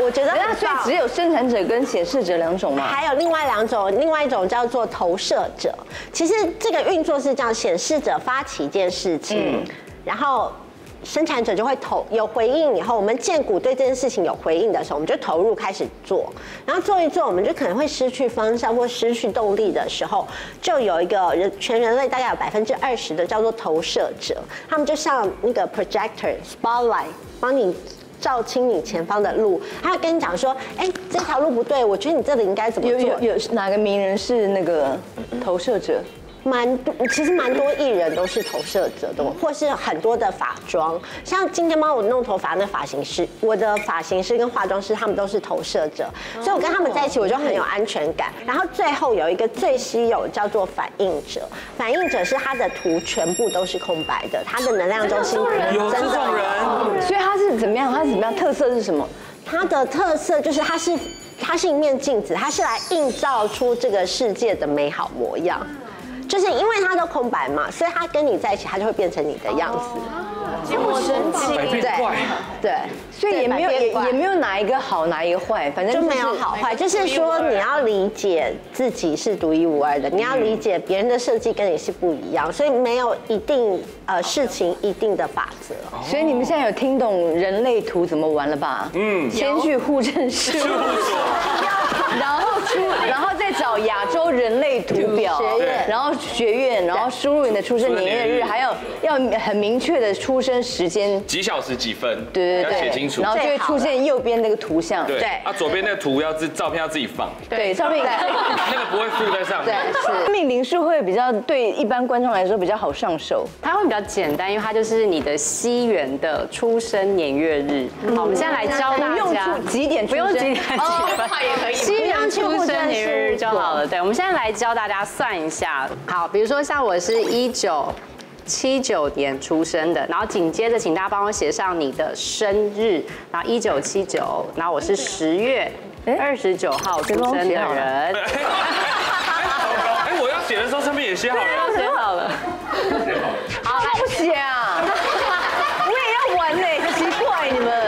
我觉得很棒。 所以只有生产者跟显示者2种吗？ 还有另外2种，另外一种叫做投射者。其实这个运作是这样：显示者发起一件事情，然后生产者就会有回应以后，我们荐股对这件事情有回应的时候，我们就投入开始做，然后做一做，我们就可能会失去方向或失去动力的时候，就有一个全人类大概有20%的叫做投射者，他们就像那个 projector spotlight 帮你照清你前方的路，他会跟你讲说，哎，这条路不对，我觉得你这里应该怎么做？ 有哪个名人是那个投射者？ 其实蛮多艺人都是投射者的，或是很多的法妆，像今天帮我弄头发那发型师，我的发型师跟化妆师他们都是投射者，所以我跟他们在一起我就很有安全感。然后最后有一个最稀有叫做反应者，反应者是他的图全部都是空白的，他的能量中心有这种人， 所以他是怎么样？他是怎么样？特色是什么？ 它的特色就是它是一面镜子，它是来映照出这个世界的美好模样。就是因为它都空白嘛，所以它跟你在一起，它就会变成你的样子。 好神奇， 对， 所以也没有哪一个好，哪一个坏，反正就没有好坏。就是说你要理解自己是独一无二的，你要理解别人的设计跟你是不一样，所以没有一定事情一定的法则。 所以你们现在有听懂人类图怎么玩了吧？先去户政事务所，然后再找亚洲人类图表学院，然后学院，然后输入你的出生年月日，还要很明确的出生时间， 几小时几分， 对， 要写清楚， 然后就会出现右边那个图像， 对，左边那个图照片要自己放， 对，照片那个不会附在上面， 对，是命灵数会比较对一般观众来说比较好上手， 它会比较简单，因为它就是你的西元的出生年月日。好，我们现在来教大家几点出生， 不用几点几分也可以，西元出生年月日就好了。对，我们现在来教大家算一下。好，比如说像我是1979年出生的，然后紧接着请大家帮我写上你的生日，然后1979，然后我是10月29号出生的人。 我要写的时候上面也写好了， 写好了。 好，来不写啊！我也要玩呢，奇怪你们。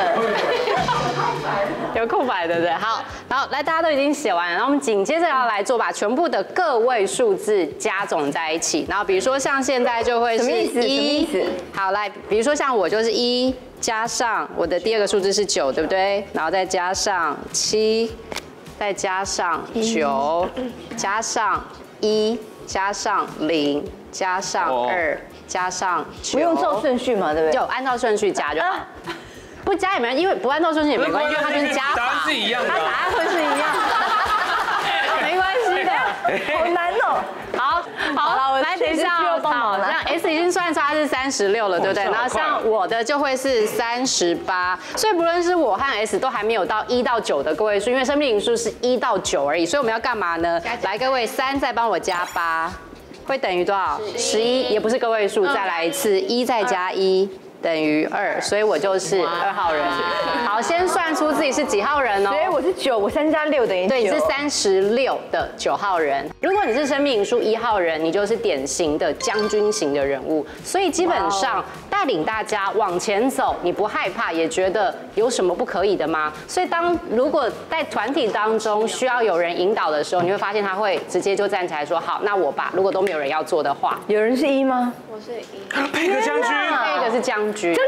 有空白对不对？好，然后来大家都已经写完了，然后我们紧接着要来做把全部的个位数字加总在一起，然后比如说像现在就会是1，好来，比如说像我就是1加上我的第2个数字是9，对不对？然后再加上7，再加上9，加上1，加上0，加上2，加上9， 不用照顺序嘛，对不对？ 就按照顺序加就好。不加也没关系，因为不按照顺序也没关系，因为它就是加法， 答案是一样的， 它答案会是一样的，没关系的。 好难哦。 好了，我来等一下哦。好，像 S 已经算出它是36了，对不对？然后像我的就会是38，所以不论是我和 S 都还没有到1到9的个位数，因为生命灵数是1到9而已，所以我们要干嘛呢？来，各位3再帮我加8，会等于多少？11，也不是个位数，再来一次，1再加1。等于2，所以我就是2号人。好，先算出自己是几号人哦。 所以我是9，我3加6等于9。 对，你是36的9号人。如果你是生命灵数1号人，你就是典型的将军型的人物。所以基本上带领大家往前走，你不害怕，也觉得有什么不可以的吗？所以如果在团体当中需要有人引导的时候，你会发现他会直接就站起来说：“好，那我吧。”如果都没有人要做的话， 有人是1吗？ 我是1。 配个将军， 配个是将军。 将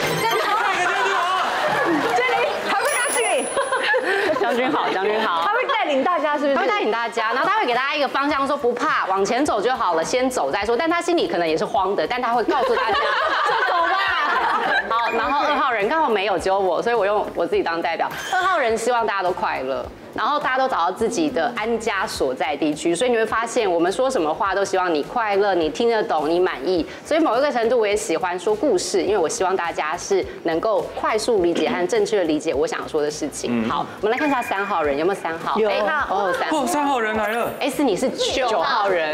军好，将军好，他会带领大家，是不是？ 他会带领大家，然后他会给大家一个方向，说不怕，往前走就好了，先走再说。但他心里可能也是慌的，但他会告诉大家，就走吧。好，然后2号人刚好没有，只有我，所以我用我自己当代表。2号人希望大家都快乐。然后大家都找到自己的安家所在地区，所以你会发现我们说什么话都希望你快乐，你听得懂，你满意。所以某一个程度我也喜欢说故事，因为我希望大家是能够快速理解和正确的理解我想说的事情。好，我们来看一下3号人有没有3号？ 有 3号人来了。 S 你是9号人。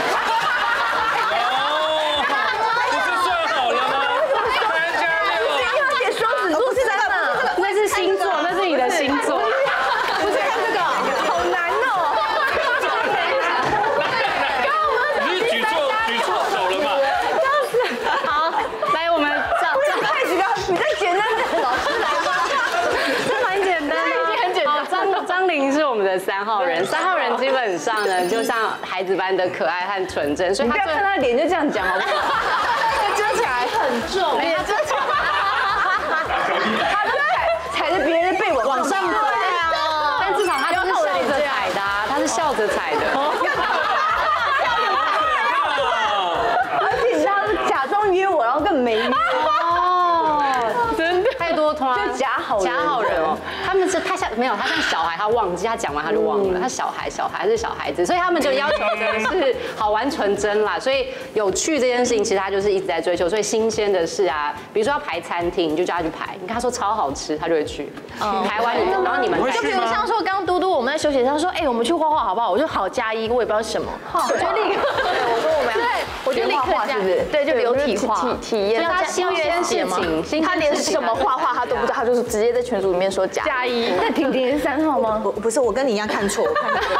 那是星座，那是你的星座。 你再简单点，老师来吧。 这蛮简单的。 的3号人，3号人基本上呢，就像孩子般的可爱和纯真，所以你不要看他脸就这样讲好不好？ 遮起来很重， 脸遮起来，他都踩着别人的背往上走。 但至少他是笑着踩的，他是笑着踩的。 而且他是假装约我，然后更没约。 真的太多通就假好人哦。他们是他像没有，他像小孩，他忘记他讲完他就忘了。他小孩是小孩子，所以他们就要求的是好玩纯真啦。所以有趣这件事情，其实他就是一直在追求。所以新鲜的是啊，比如说要排餐厅，你就叫他去排，你跟他说超好吃，他就会去。排完你，然后你们就比如像说刚刚嘟嘟我们在休息上说，哎，我们去画画好不好？我就好加1，我也不知道什么，我就立刻，我说我们对，我就立刻这样，对，就流体画体验。 他新鲜事情， 他连什么画画他都不知道，他就是直接在群组里面说加1。 那婷婷是3号吗？ 不是，我跟你一样看错，我看错。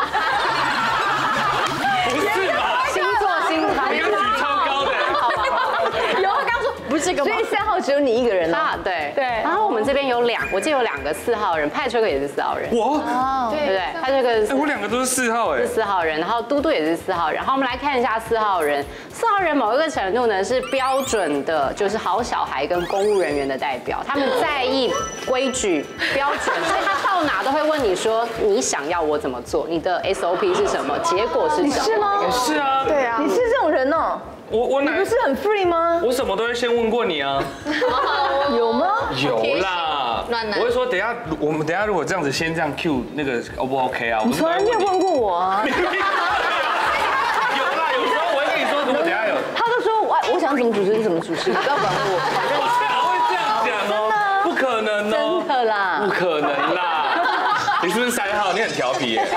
不是吧？ 星座你刚举超高的。 有，他刚说不是这个吗？ 所以3号只有你一个人啊？ 对。然后我们这边有我记得有2个4号人，派崔克也是4号人。 我， 对不对？他这个我2个都是4号哎。 是4号人，然后嘟嘟也是4号人。然后我们来看一下4号人，4号人某一个程度呢是标准的，就是好小孩跟公务人员的代表，他们在意规矩标准，所以他到哪都会问你说你想要我怎么做，你的 SOP 是什么，结果是什么？ 你是吗？ 也是啊。 对啊， 你是这种人哦？ 我你不是很 free 吗？ 我什么都会先问过你啊。 有吗？ 有啦。我会说我们等下如果这样子先这样 Q 那个 O 不 OK 啊？ 你从来没有问过我啊。 有啦，有时候我会跟你说，如果等下有。 他都说我想怎么主持就怎么主持，你不要管我。 我哪会这样讲哦？不可能哦。 真的啦。 不可能啦。你是不是3号？你很调皮耶。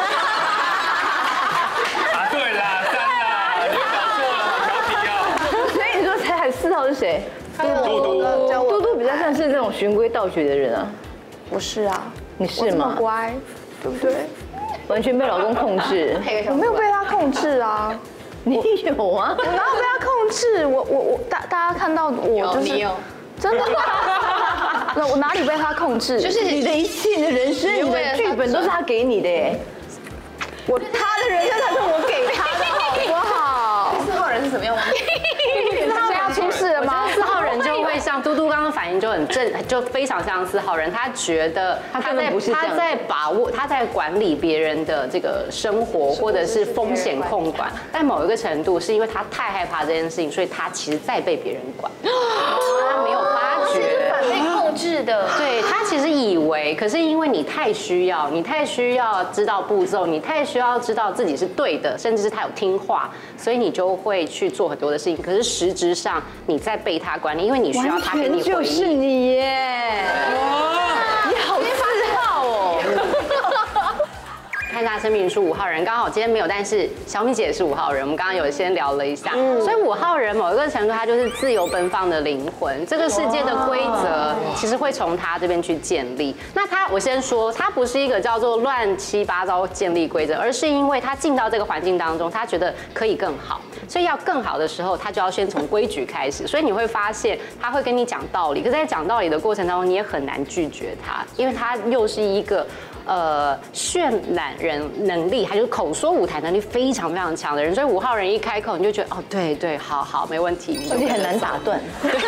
啊，对啦，3啦，你又搞错了，好调皮哦。 所以你说才4号是谁？嘟嘟比较像是这种循规蹈矩的人啊。 不是啊， 你是吗？ 乖，对不对？ 完全被老公控制。 我没有被他控制啊。 你有啊？ 我哪有被他控制？大家看到我就是真的吗？那我哪里被他控制？ 就是你的一切，你的人生、你的剧本都是他给你的耶。 他的人生才是我给他的，好不好？4号人是什么样的？他要出事了吗 ？4号人就会像嘟嘟刚刚反应就很正，就非常像4号人。他觉得他在把握，他在管理别人的这个生活或者是风险控管，但某一个程度是因为他太害怕这件事情，所以他其实在被别人管，他没有发觉。 被控制的， 对他其实以为，可是因为你太需要知道步骤，你太需要知道自己是对的，甚至是他有听话，所以你就会去做很多的事情。可是实质上你在被他管理，因为你需要他给你回应。 就是你耶！你好4号哦。 看一下生命数5号人，刚好今天没有，但是小米姐也是5号人，我们刚刚有先聊了一下，所以5号人某一个程度，他就是自由奔放的灵魂。这个世界的规则其实会从他这边去建立。那我先说，他不是一个叫做乱七八糟建立规则，而是因为他进到这个环境当中，他觉得可以更好，所以要更好的时候，他就要先从规矩开始。所以你会发现，他会跟你讲道理，可是在讲道理的过程当中，你也很难拒绝他，因为他又是一个渲染人能力，还有口说舞台能力非常非常强的人，所以5号人一开口，你就觉得哦，对对，好，没问题， 而且很难打断。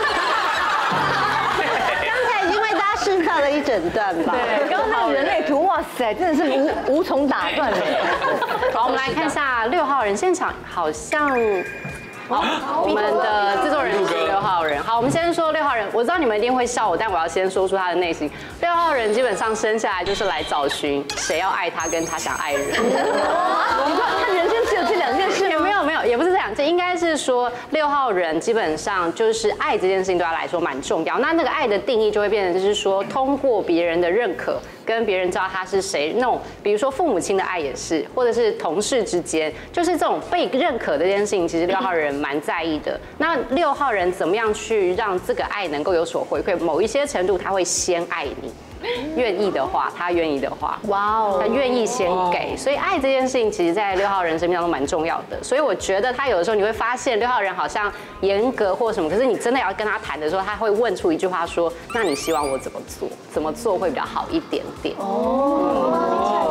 刚才已经为大家示范了一整段吧？ 对，刚刚那个人类图，哇塞，真的是无从打断的。 好，我们来看一下6号人现场，好像。好，我们的制作人是6号人。好，我们先说6号人，我知道你们一定会笑我，但我要先说出他的内心。6号人基本上生下来就是来找寻谁要爱他，跟他想爱人。 你说他人生只有这2件事吗？ 没有，也不是这2件，应该是说6号人基本上就是爱这件事情对他来说蛮重要。那个爱的定义就会变成就是说，通过别人的认可。跟别人知道他是谁，那种比如说父母亲的爱也是，或者是同事之间，就是这种被认可的这件事情，其实6号人蛮在意的。那6号人怎么样去让这个爱能够有所回馈？某一些程度，他会先爱你。愿意的话，他愿意的话，哇哦，他愿意先给，所以爱这件事情，其实在6号人生命当中蛮重要的。所以我觉得他有的时候你会发现6号人好像严格或什么，可是你真的要跟他谈的时候，他会问出一句话说：“那你希望我怎么做？怎么做会比较好一点点？” 哦，真的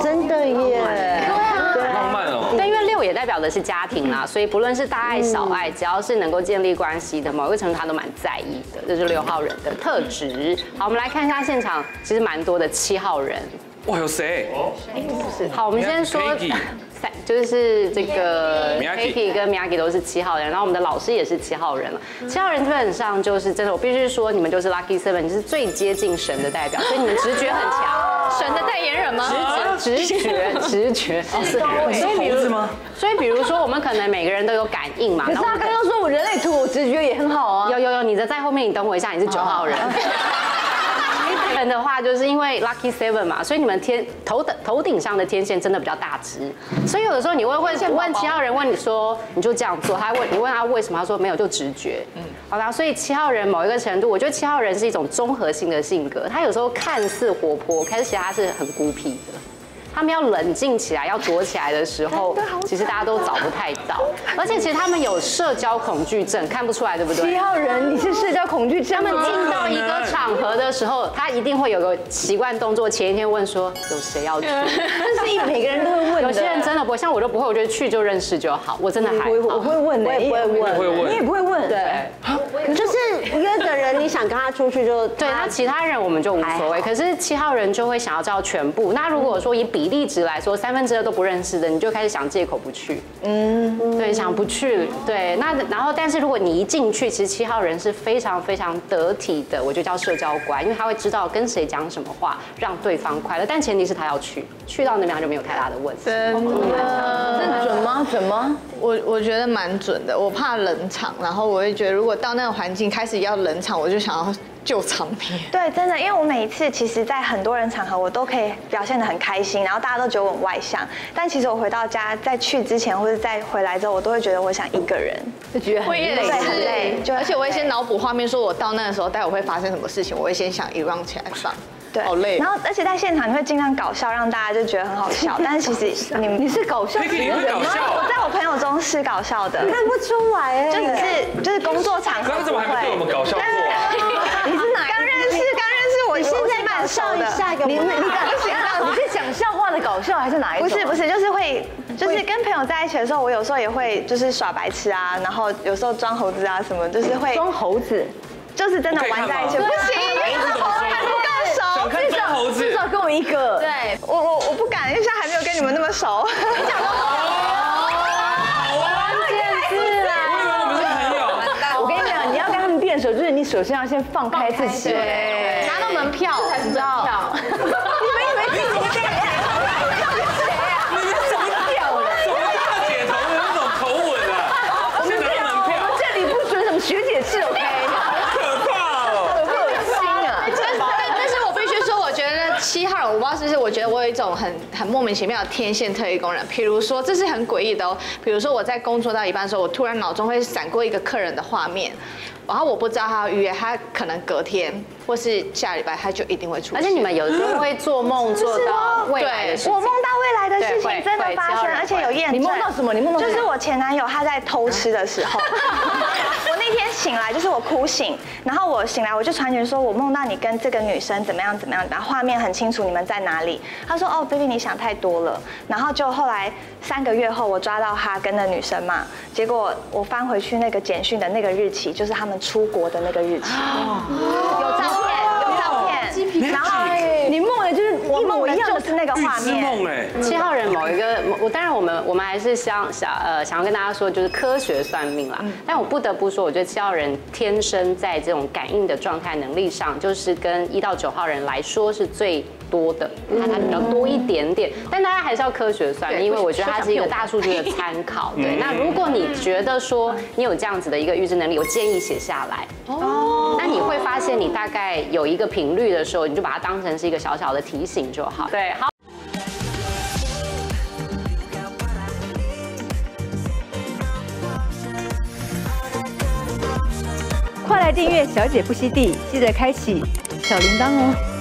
耶， 浪漫哦。 对，因为6也代表的是家庭啦，所以不论是大爱小爱，只要是能够建立关系的，某一个程度他都蛮在意的，这是6号人的特质。好，我们来看一下现场，其实蛮多的7号人。 哇，有谁？ 好，我们先说。就是这个 Kiki 跟 Miyagi 都是7号人，然后我们的老师也是7号人了。7号人基本上就是真的，我必须说，你们就是 Lucky 7，你是最接近神的代表，所以你们直觉很强。 神的代言人吗？ 直觉。所以比如说，我们可能每个人都有感应嘛。 可是他刚刚说我人类图，我直觉也很好啊。 有，你的在后面，你等我一下，你是9号人。人的话，就是因为 Lucky 7嘛，所以你们头顶上的天线真的比较大只，所以有的时候你问7号人，问你说你就这样做，你问他为什么，他说没有就直觉，好啦，所以7号人某一个程度，我觉得7号人是一种综合性的性格，他有时候看似活泼，可是其实他是很孤僻的。他们要冷静起来、要躲起来的时候，其实大家都找不太到，而且其实他们有社交恐惧症，看不出来，对不对 ？7号人，你是社交恐惧症？ 他们进到一个场合的时候，他一定会有个习惯动作，前一天问说有谁要去， 这是每个人都会问的。 有些人真的不会，像我都不会，我觉得去就认识就好，我真的还好。 我会问的，我也不会问，你也不会问， 对， 就是约的人，你想跟他出去就对，那其他人我们就无所谓，可是7号人就会想要知道全部。那如果说以比例值来说，2/3都不认识的，你就开始想借口不去。对，想不去。对，那然后但是如果你一进去，其实7号人是非常非常得体的，我就叫社交官，因为他会知道跟谁讲什么话，让对方快乐。但前提是他要去到那边他就没有太大的问题。 真的准吗？准吗？ 我觉得蛮准的。我怕冷场，然后我会觉得如果到那个环境开始要冷场，我就想要救场面。 对，真的，因为我每一次其实，在很多人场合，我都可以表现得很开心，然后大家都觉得我很外向。但其实我回到家，在去之前或者在回来之后，我都会觉得我想一个人， 就觉得很累， 很累。而且我会先脑补画面，说我到那个时候待会会发生什么事情，我会先想一 round 起来放。 对，好累。然后，而且在现场你会尽量搞笑，让大家就觉得很好笑。但是其实你是搞笑型的人吗？我在我朋友中是搞笑的， 看不出来哎。 就你是工作场合， 刚刚怎么还没对我们搞笑过？ 你是哪？刚认识我， 你现在蛮笑一个，你是讲笑话的搞笑还是哪一种？ 不是，就是跟朋友在一起的时候，我有时候也会就是耍白痴啊，然后有时候装猴子啊什么，就是会装猴子， 就是真的玩在一起，不行，还不够熟， 至少跟我一个。 对，我不敢，因为现在还没有跟你们那么熟。你讲到关键字啦， 我以为我们是朋友。 我跟你讲，你要跟他们变熟，就是你首先要先放开自己， 拿到门票才知道。 你们以为自己是谁啊？ 你们怎么掉了？怎么大姐头的那种口吻啊？ 我们这里不准什么学姐制 ，OK？ 7号人，我不知道是不是，我觉得我有一种很莫名其妙的天线特异功能。比如说，这是很诡异的哦。比如说我在工作到一半的时候，我突然脑中会闪过一个客人的画面，然后我不知道他要预约，他可能隔天或是下礼拜他就一定会出现。 而且你们有时候会做梦做到未来的事情， 我梦到未来的事情真的发生，而且有验证。 你梦到什么？你梦到就是我前男友他在偷吃的时候，我那天醒来就是我哭醒，然后我醒来我就传讯说，我梦到你跟这个女生怎么样，画面很清楚，你们在哪里？他说哦 ，baby 你想太多了。然后就后来3个月后，我抓到他跟那女生嘛，结果我翻回去那个简讯的那个日期，就是他们出国的那个日期，有照片，然后你梦的就是我梦的就是那个画面。 7号人某一个，当然我们还是想要跟大家说，就是科学算命啦。但我不得不说，我觉得7号人天生在这种感应的状态能力上，就是跟1到9号人来说是最多的，它比较多一点点。但大家还是要科学算命，因为我觉得它是一个大数据的参考。对，那如果你觉得说你有这样子的一个预知能力，我建议写下来。哦，那你会发现你大概有一个频率的时候，你就把它当成是一个小小的提醒就好。对，好。 快来订阅小姐不息地，记得开启小铃铛哦。